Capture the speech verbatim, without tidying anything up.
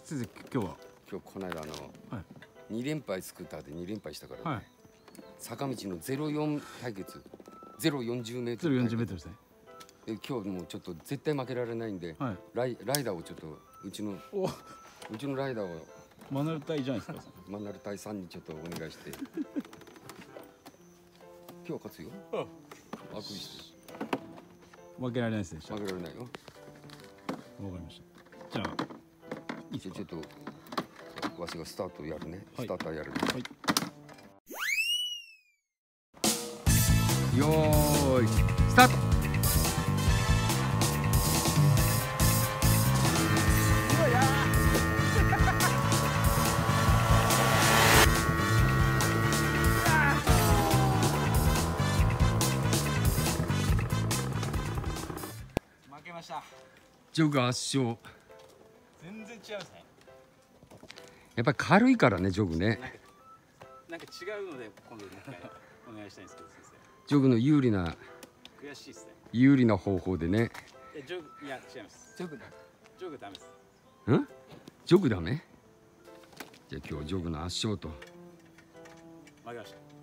先生今日は今日この間あの、 はい、 に連敗スクーターでに連敗したからね、 はい、 坂道のゼロよん対決ゼロよんじゅうメートルゼロよんじゅうメートルですね。 で今日もうちょっと絶対負けられないんで、はい、ライライダーをちょっとうちのうちのライダーをマナル隊じゃないですか。 マナル隊さんにちょっとお願いして今日は勝つよ。あくびして負けられないですね。 負けられないよ。 わかりました。じゃあいいですか。 ちょっとわしがスタートやるね、はい、スターターやるね、はい、よーいスタート。 負けました。 ジョグ圧勝。 全然違うんですね。 やっぱり軽いからね、ジョグね。 なんか違うので今度お願いしたいんですけど先生。 ジョグの有利な悔しいですね。有利な方法でね。 いやジョグいや違います。ジョグだ。ジョグダメです。 ん？ジョグダメ？じゃあ今日ジョグの圧勝と。 負けました。